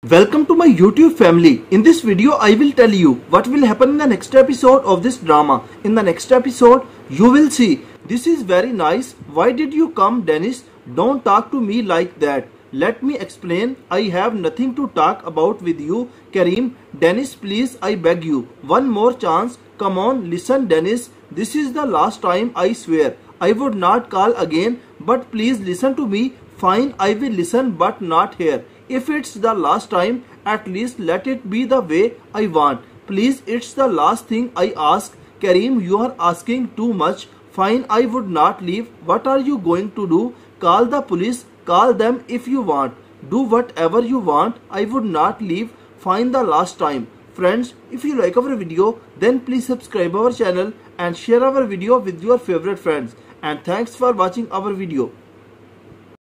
Welcome to my YouTube family. In this video, I will tell you what will happen in the next episode of this drama. In the next episode, you will see. This is very nice. Why did you come, Dennis? Don't talk to me like that. Let me explain. I have nothing to talk about with you, Kareem. Dennis, please, I beg you. One more chance. Come on, listen, Dennis. This is the last time, I swear. I would not call again, but please listen to me. Fine, I will listen, but not here. If it's the last time, at least let it be the way I want. Please, it's the last thing I ask. Kareem, you are asking too much. Fine, I would not leave. What are you going to do? Call the police. Call them if you want. Do whatever you want. I would not leave. Fine, the last time. Friends, if you like our video, then please subscribe our channel and share our video with your favorite friends. And thanks for watching our video.